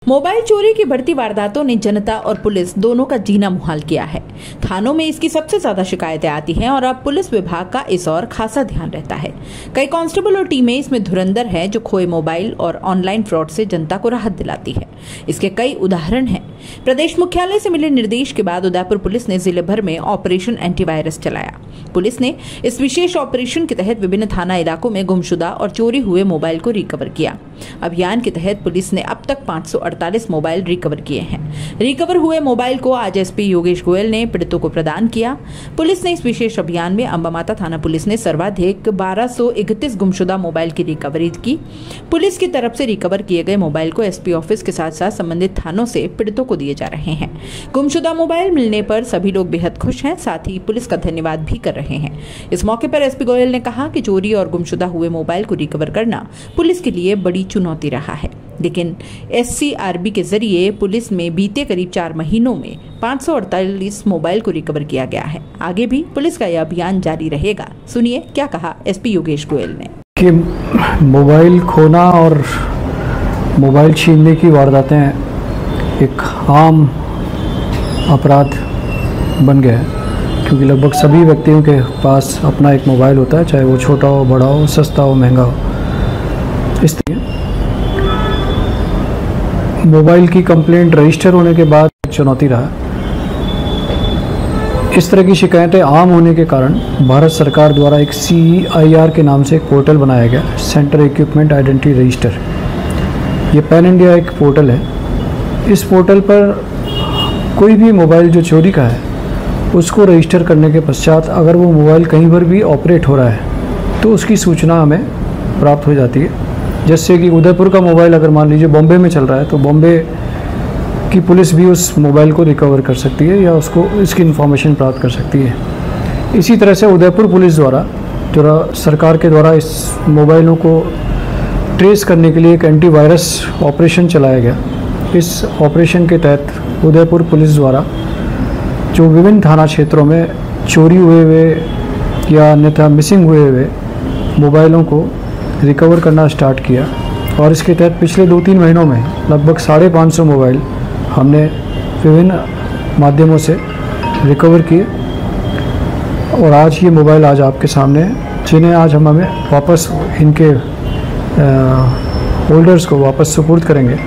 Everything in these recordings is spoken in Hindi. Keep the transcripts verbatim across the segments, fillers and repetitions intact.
मोबाइल चोरी की बढ़ती वारदातों ने जनता और पुलिस दोनों का जीना मुहाल किया है। थानों में इसकी सबसे ज्यादा शिकायतें आती हैं और अब पुलिस विभाग का इस ओर खासा ध्यान रहता है। कई कांस्टेबल और टीमें इसमें धुरंधर हैं जो खोए मोबाइल और ऑनलाइन फ्रॉड से जनता को राहत दिलाती है। इसके कई उदाहरण हैं। प्रदेश मुख्यालय से मिले निर्देश के बाद उदयपुर पुलिस ने जिले भर में ऑपरेशन एंटीवायरस चलाया। पुलिस ने इस विशेष ऑपरेशन के तहत विभिन्न थाना इलाकों में गुमशुदा और चोरी हुए मोबाइल को रिकवर किया। अभियान के तहत पुलिस ने अब तक पाँच सौ अड़तालीस मोबाइल रिकवर किए हैं। रिकवर हुए मोबाइल को आज एसपी योगेश गोयल ने पीड़ितों को प्रदान किया। पुलिस ने इस विशेष अभियान में अंबा माता थाना पुलिस ने सर्वाधिक बारह सौ इकतीस गुमशुदा मोबाइल की रिकवरी की। पुलिस की तरफ से रिकवर किए गए मोबाइल को एसपी ऑफिस के साथ साथ संबंधित थानों से पीड़ितों को दिए जा रहे हैं। गुमशुदा मोबाइल मिलने पर सभी लोग बेहद खुश हैं, साथ ही पुलिस का धन्यवाद भी कर रहे हैं। इस मौके पर एसपी गोयल ने कहा कि चोरी और गुमशुदा हुए मोबाइल को रिकवर करना पुलिस के लिए बड़ी चुनौती रहा है, लेकिन एससीआरबी के जरिए पुलिस में बीते करीब चार महीनों में पाँच सौ अड़तालीस मोबाइल को रिकवर किया गया है। आगे भी पुलिस का यह अभियान जारी रहेगा। सुनिए क्या कहा एसपी योगेश गोयल ने। कि मोबाइल खोना और मोबाइल छीनने की वारदातें एक आम अपराध बन गया है, क्योंकि लगभग सभी व्यक्तियों के पास अपना एक मोबाइल होता है, चाहे वो छोटा हो, बड़ा हो, सस्ता हो, महंगा हो। इसलिए मोबाइल की कंप्लेंट रजिस्टर होने के बाद चुनौती रहा। इस तरह की शिकायतें आम होने के कारण भारत सरकार द्वारा एक सी ई आई आर के नाम से एक पोर्टल बनाया गया, सेंटर इक्विपमेंट आइडेंटिटी रजिस्टर। ये पैन इंडिया एक पोर्टल है। इस पोर्टल पर कोई भी मोबाइल जो चोरी का है उसको रजिस्टर करने के पश्चात अगर वो मोबाइल कहीं पर भी ऑपरेट हो रहा है तो उसकी सूचना हमें प्राप्त हो जाती है। जैसे कि उदयपुर का मोबाइल अगर मान लीजिए बॉम्बे में चल रहा है तो बॉम्बे की पुलिस भी उस मोबाइल को रिकवर कर सकती है या उसको इसकी इन्फॉर्मेशन प्राप्त कर सकती है। इसी तरह से उदयपुर पुलिस द्वारा जो सरकार के द्वारा इस मोबाइलों को ट्रेस करने के लिए एक एंटीवायरस ऑपरेशन चलाया गया। इस ऑपरेशन के तहत उदयपुर पुलिस द्वारा जो विभिन्न थाना क्षेत्रों में चोरी हुए हुए या अन्यथा मिसिंग हुए हुए मोबाइलों को रिकवर करना स्टार्ट किया और इसके तहत पिछले दो तीन महीनों में लगभग साढ़े पाँच सौ मोबाइल हमने विभिन्न माध्यमों से रिकवर किए और आज ये मोबाइल आज आपके सामने हैं, जिन्हें आज हम हमें वापस इनके होल्डर्स को वापस सुपुर्द करेंगे।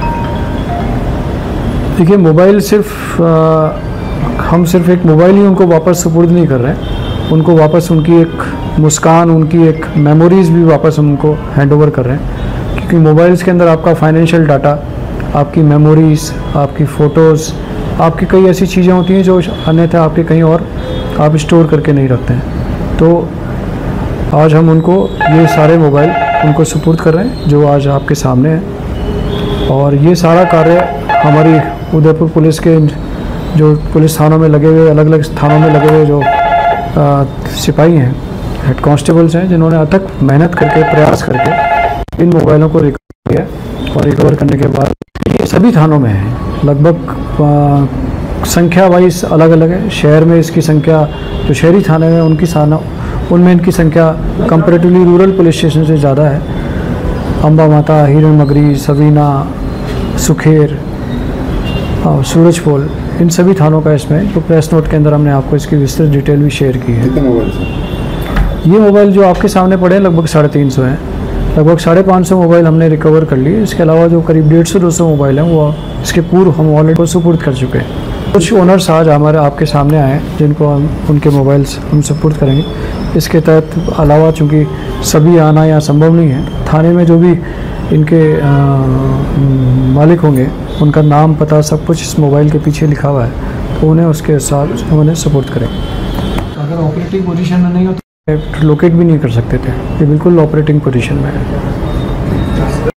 देखिए, मोबाइल सिर्फ आ, हम सिर्फ एक मोबाइल ही उनको वापस सुपुर्द नहीं कर रहे हैं, उनको वापस उनकी एक मुस्कान, उनकी एक मेमोरीज़ भी वापस हम उनको हैंड ओवर कर रहे हैं, क्योंकि मोबाइल्स के अंदर आपका फाइनेंशियल डाटा, आपकी मेमोरीज़, आपकी फ़ोटोज़, आपकी कई ऐसी चीज़ें होती हैं जो अन्यथा आपके कहीं और आप स्टोर करके नहीं रखते हैं। तो आज हम उनको ये सारे मोबाइल उनको सुपुर्द कर रहे हैं जो आज आपके सामने हैं। और ये सारा कार्य हमारी उदयपुर पुलिस के जो पुलिस थानों में लगे हुए, अलग अलग थानों में लगे हुए जो आ, सिपाही हैं, हेड कांस्टेबल्स हैं, जिन्होंने अथक मेहनत करके, प्रयास करके इन मोबाइलों को रिकवर किया और रिकवर करने के बाद ये सभी थानों में है। लगभग संख्या वाइज अलग अलग है। शहर में इसकी संख्या, जो शहरी थाने हैं उनकी थाना उनमें इनकी संख्या कंपेरेटिवली रूरल पुलिस स्टेशन से ज़्यादा है। अंबा माता, हिरण मगरी, सवीना, सुखेर और सूरजपोल, इन सभी थानों का इसमें जो प्रेस नोट के अंदर हमने आपको इसकी विस्तृत डिटेल भी शेयर की है। ये मोबाइल जो आपके सामने पड़े हैं लगभग साढ़े तीन सौ हैं। लगभग साढ़े पाँच सौ मोबाइल हमने रिकवर कर लिए। इसके अलावा जो करीब डेढ़ सौ दो सौ मोबाइल हैं वो इसके पूर्व हम ऑलरेडी सुपुर्द कर चुके हैं। कुछ ओनर्स आज हमारे आपके सामने आए हैं जिनको हम उनके मोबाइल्स हम सुपुर्द करेंगे। इसके तहत अलावा चूँकि सभी आना यहाँ संभव नहीं है, थाने में जो भी इनके आ, मालिक होंगे उनका नाम, पता, सब कुछ इस मोबाइल के पीछे लिखा हुआ है, तो उन्हें उसके साथ हम उन्हें सपोर्ट करेंगे। अगर ऑपरेटिंग पोजीशन में नहीं हो तो लोकेट भी नहीं कर सकते थे। ये बिल्कुल ऑपरेटिंग पोजीशन में है।